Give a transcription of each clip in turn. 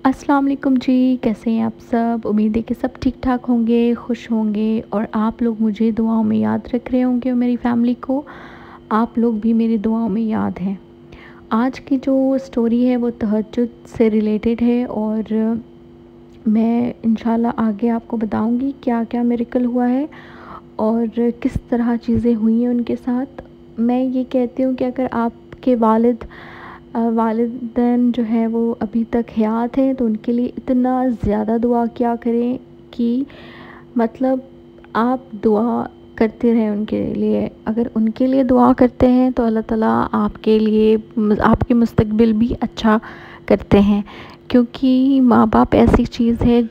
अस्सलाम वालेकुम जी। कैसे हैं आप सब? उम्मीद है कि सब ठीक ठाक होंगे, खुश होंगे और आप लोग मुझे दुआओं में याद रख रहे होंगे और मेरी फैमिली को आप लोग भी मेरी दुआओं में याद हैं। आज की जो स्टोरी है वो तहज्जुद से रिलेटेड है और मैं इंशाल्लाह आगे आपको बताऊंगी क्या क्या मिरेकल हुआ है और किस तरह चीज़ें हुई हैं उनके साथ। मैं ये कहती हूँ कि अगर आपके वालिदैन जो है वो अभी तक हयात हैं तो उनके लिए इतना ज़्यादा दुआ किया करें कि मतलब आप दुआ करते रहें उनके लिए। अगर उनके लिए दुआ करते हैं तो अल्लाह ताला आपके लिए आपके मुस्तकबिल भी अच्छा करते हैं, क्योंकि माँ बाप ऐसी चीज़ है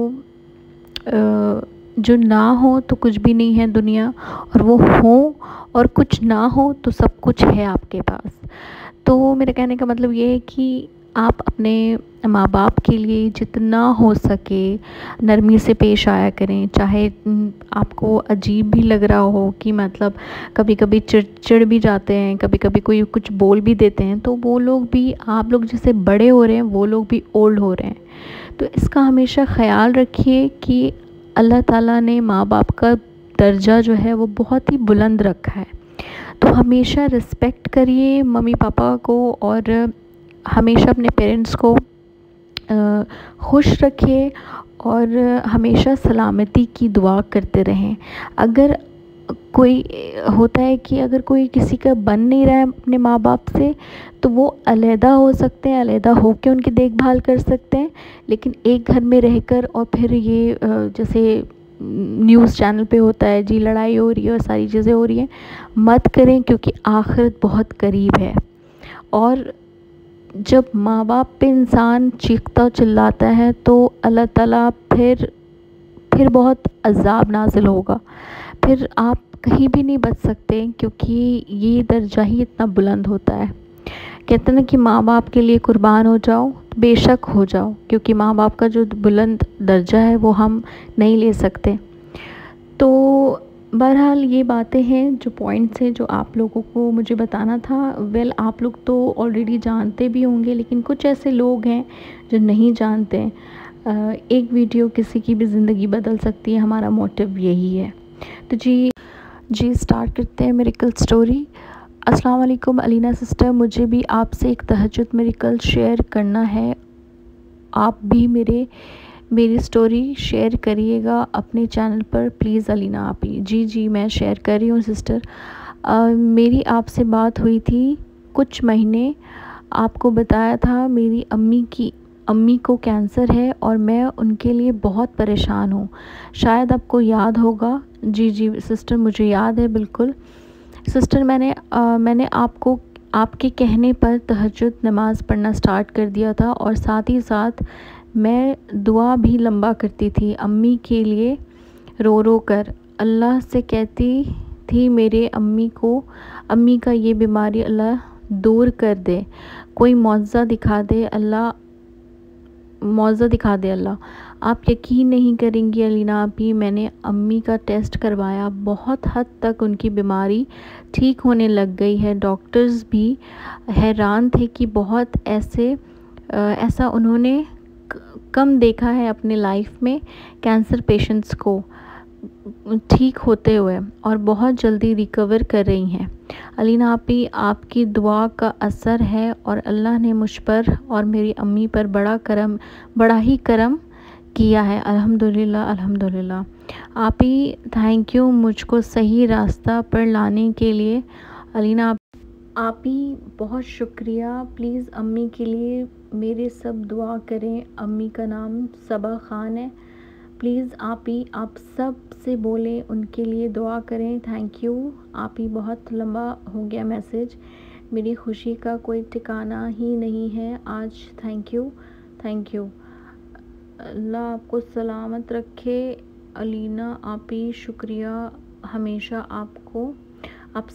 जो ना हो तो कुछ भी नहीं है दुनिया, और वो हो और कुछ ना हो तो सब कुछ है आपके पास। तो मेरे कहने का मतलब ये है कि आप अपने माँ बाप के लिए जितना हो सके नरमी से पेश आया करें। चाहे आपको अजीब भी लग रहा हो कि मतलब कभी कभी चिड़चिड़ भी जाते हैं, कभी कभी कोई कुछ बोल भी देते हैं, तो वो लोग भी आप लोग जैसे बड़े हो रहे हैं वो लोग भी ओल्ड हो रहे हैं। तो इसका हमेशा ख़याल रखिए कि अल्लाह ताला ने माँ बाप का दर्जा जो है वो बहुत ही बुलंद रखा है। तो हमेशा रिस्पेक्ट करिए मम्मी पापा को और हमेशा अपने पेरेंट्स को खुश रखिए और हमेशा सलामती की दुआ करते रहें। अगर कोई होता है कि अगर कोई किसी का बन नहीं रहा है अपने माँ बाप से, तो वो अलहदा हो सकते हैं, अलहदा होकर उनकी देखभाल कर सकते हैं, लेकिन एक घर में रहकर और फिर ये जैसे न्यूज़ चैनल पे होता है जी लड़ाई हो रही है और सारी चीज़ें हो रही हैं, मत करें, क्योंकि आखिरत बहुत करीब है। और जब माँ बाप पे इंसान चीखता चिल्लाता है तो अल्लाह ताला फिर बहुत अज़ाब नाज़िल होगा, फिर आप कहीं भी नहीं बच सकते, क्योंकि ये दर्जा ही इतना बुलंद होता है। कहते हैं ना कि माँ बाप के लिए कुर्बान हो जाओ, बेशक हो जाओ, क्योंकि माँ बाप का जो बुलंद दर्जा है वो हम नहीं ले सकते। तो बहरहाल ये बातें हैं, जो पॉइंट्स हैं जो आप लोगों को मुझे बताना था। आप लोग तो ऑलरेडी जानते भी होंगे, लेकिन कुछ ऐसे लोग हैं जो नहीं जानते हैं। एक वीडियो किसी की भी ज़िंदगी बदल सकती है, हमारा मोटिव यही है। तो जी स्टार्ट करते हैं मिरेकल स्टोरी। अस्सलाम वालेकुम अलीना सिस्टर, मुझे भी आपसे एक तहज्जुद मिरेकल शेयर करना है। आप भी मेरी स्टोरी शेयर करिएगा अपने चैनल पर प्लीज़ अलीना आप ही। जी मैं शेयर कर रही हूँ सिस्टर। मेरी आपसे बात हुई थी कुछ महीने, आपको बताया था मेरी अम्मी को कैंसर है और मैं उनके लिए बहुत परेशान हूँ। शायद आपको याद होगा। जी सिस्टर, मुझे याद है बिल्कुल। सिस्टर, मैंने आपको आपके कहने पर तहज्जुद नमाज़ पढ़ना स्टार्ट कर दिया था और साथ ही साथ मैं दुआ भी लंबा करती थी अम्मी के लिए, रो रो कर अल्लाह से कहती थी मेरे अम्मी का ये बीमारी अल्लाह दूर कर दे, कोई मौज़ा दिखा दे अल्लाह, मौज़ा दिखा दे अल्लाह। आप यकीन नहीं करेंगी अलीना आप ही, मैंने अम्मी का टेस्ट करवाया, बहुत हद तक उनकी बीमारी ठीक होने लग गई है। डॉक्टर्स भी हैरान थे कि बहुत ऐसा उन्होंने कम देखा है अपने लाइफ में कैंसर पेशेंट्स को ठीक होते हुए, और बहुत जल्दी रिकवर कर रही हैं। अलीना आपी, आपकी दुआ का असर है और अल्लाह ने मुझ पर और मेरी अम्मी पर बड़ा ही करम किया है। अल्हम्दुलिल्लाह अल्हम्दुलिल्लाह। आप ही थैंक यू मुझको सही रास्ता पर लाने के लिए। अलीना आप ही बहुत शुक्रिया। प्लीज़ अम्मी के लिए मेरे सब दुआ करें। अम्मी का नाम सबा ख़ान है। प्लीज़ आप सब से बोलें उनके लिए दुआ करें। Thank you. आप ही, बहुत लंबा हो गया मैसेज, मेरी खुशी का कोई ठिकाना ही नहीं है आज। Thank you. अल्लाह आपको सलामत रखे अलीना आप ही, शुक्रिया। हमेशा आप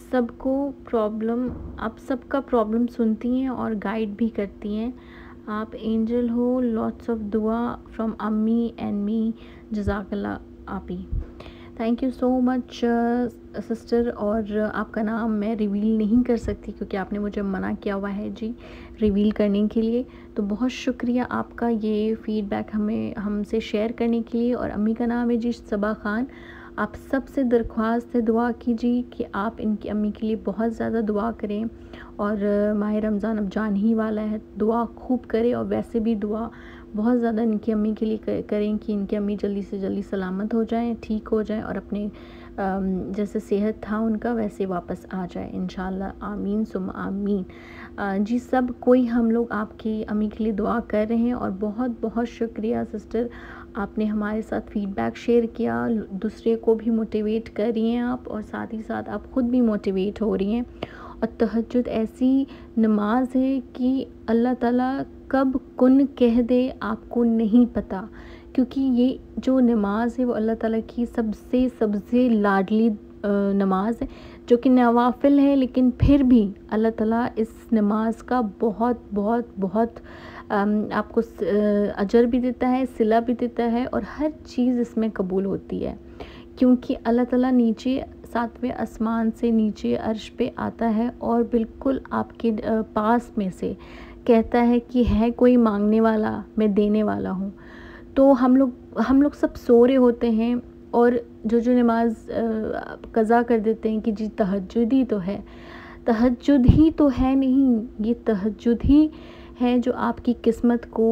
सबका प्रॉब्लम सुनती हैं और गाइड भी करती हैं। आप एंजल हो। लॉट्स ऑफ दुआ फ्रॉम अम्मी एंड मी। जज़ाकल्लाह आप ही। Thank you so much sister. और आपका नाम मैं रिवील नहीं कर सकती क्योंकि आपने मुझे मना किया हुआ है जी रिवील करने के लिए। तो बहुत शुक्रिया आपका ये फ़ीडबैक हमें हमसे शेयर करने के लिए। और अम्मी का नाम है जी सबा ख़ान। आप सबसे दरख्वास्त है दुआ कीजिए कि आप इनकी अम्मी के लिए बहुत ज़्यादा दुआ करें। और माह रमज़ान अब जान ही वाला है, दुआ खूब करें। और वैसे भी दुआ बहुत ज़्यादा इनकी अम्मी के लिए करें कि इनकी अम्मी जल्दी से जल्दी सलामत हो जाएं, ठीक हो जाएं और अपने जैसे सेहत था उनका वैसे वापस आ जाए इंशाल्लाह। आमीन सुम आमीन। जी सब कोई हम लोग आपकी अम्मी के लिए दुआ कर रहे हैं। और बहुत बहुत शुक्रिया सिस्टर, आपने हमारे साथ फ़ीडबैक शेयर किया, दूसरे को भी मोटिवेट कर रही हैं आप, और साथ ही साथ आप ख़ुद भी मोटिवेट हो रही हैं। और तहज्जुद ऐसी नमाज है कि अल्लाह ताला कब कुन कह दे आपको नहीं पता, क्योंकि ये जो नमाज है वो अल्लाह ताला की सबसे सबसे लाडली नमाज है, जो कि नवाफिल है, लेकिन फिर भी अल्लाह ताला इस नमाज का बहुत बहुत बहुत आपको अजर भी देता है, सिला भी देता है, और हर चीज़ इसमें कबूल होती है। क्योंकि अल्लाह ताला नीचे 7वें आसमान से नीचे अर्श पे आता है और बिल्कुल आपके पास में से कहता है कि है कोई मांगने वाला, मैं देने वाला हूँ। तो हम लोग सब सो रहे होते हैं और जो नमाज कज़ा कर देते हैं कि जी तहज्जुद ही तो है। तहज्जुद ही तो है नहीं, ये तहज्जुद ही है जो आपकी किस्मत को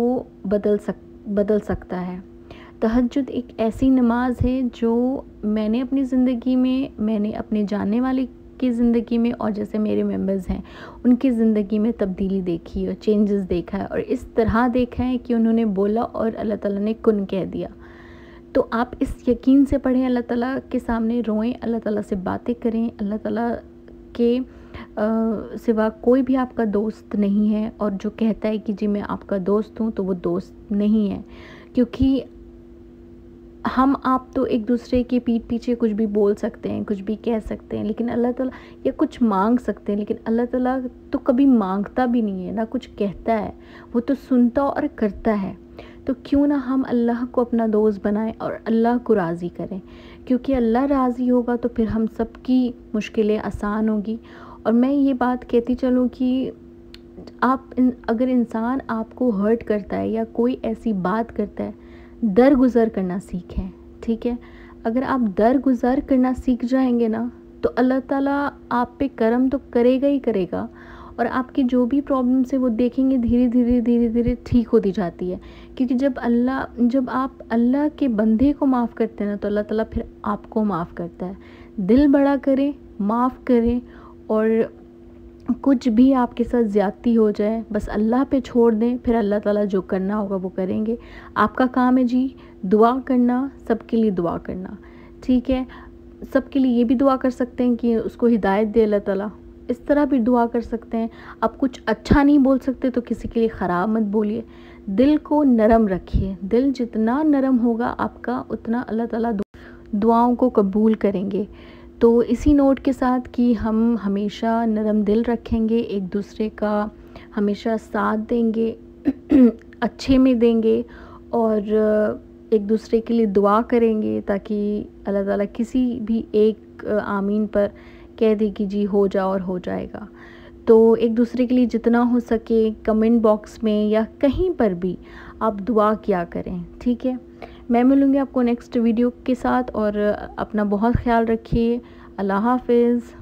बदल सकता है। तहज्जुद एक ऐसी नमाज है जो मैंने अपनी ज़िंदगी में, मैंने अपने जानने वाले की ज़िंदगी में, और जैसे मेरे मेंबर्स हैं उनकी ज़िंदगी में तब्दीली देखी और चेंजेस देखा है, और इस तरह देखा है कि उन्होंने बोला और अल्लाह ताला ने कुन कह दिया। तो आप इस यकीन से पढ़ें, अल्लाह ताला के सामने रोएं, अल्लाह ताला से बातें करें। अल्लाह ताला के सिवा कोई भी आपका दोस्त नहीं है, और जो कहता है कि जी मैं आपका दोस्त हूँ, तो वो दोस्त नहीं है। क्योंकि हम आप तो एक दूसरे के पीठ पीछे कुछ भी बोल सकते हैं, कुछ भी कह सकते हैं, लेकिन अल्लाह ताला, या कुछ मांग सकते हैं, लेकिन अल्लाह ताला तो कभी मांगता भी नहीं है, ना कुछ कहता है, वो तो सुनता और करता है। तो क्यों ना हम अल्लाह को अपना दोस्त बनाएं और अल्लाह को राज़ी करें, क्योंकि अल्लाह राज़ी होगा तो फिर हम सब की मुश्किलें आसान होगी। और मैं ये बात कहती चलूँ कि अगर इंसान आपको हर्ट करता है या कोई ऐसी बात करता है, दरगुज़र करना सीखें, ठीक है। अगर आप दरगुज़र करना सीख जाएंगे ना, तो अल्लाह ताला आप पे करम तो करेगा ही करेगा, और आपकी जो भी प्रॉब्लम्स है वो देखेंगे धीरे धीरे ठीक होती जाती है। क्योंकि जब आप अल्लाह के बंदे को माफ़ करते हैं ना, तो अल्लाह ताला फिर आपको माफ़ करता है। दिल बड़ा करें, माफ़ करें, और कुछ भी आपके साथ ज़्यादती हो जाए बस अल्लाह पे छोड़ दें, फिर अल्लाह ताला जो करना होगा वो करेंगे। आपका काम है जी दुआ करना, सबके लिए दुआ करना, ठीक है। सबके लिए ये भी दुआ कर सकते हैं कि उसको हिदायत दे अल्लाह ताला, इस तरह भी दुआ कर सकते हैं। आप कुछ अच्छा नहीं बोल सकते तो किसी के लिए ख़राब मत बोलिए, दिल को नरम रखिए। दिल जितना नरम होगा आपका, उतना अल्लाह ताला दुआओं को कबूल करेंगे। तो इसी नोट के साथ कि हम हमेशा नरम दिल रखेंगे, एक दूसरे का हमेशा साथ देंगे, अच्छे में देंगे, और एक दूसरे के लिए दुआ करेंगे, ताकि अल्लाह ताला किसी भी एक आमीन पर कह दे कि जी हो जा, और हो जाएगा। तो एक दूसरे के लिए जितना हो सके कमेंट बॉक्स में या कहीं पर भी आप दुआ किया करें, ठीक है। मैं मिलूँगी आपको नेक्स्ट वीडियो के साथ, और अपना बहुत ख्याल रखिए। अल्लाह हाफ़िज़।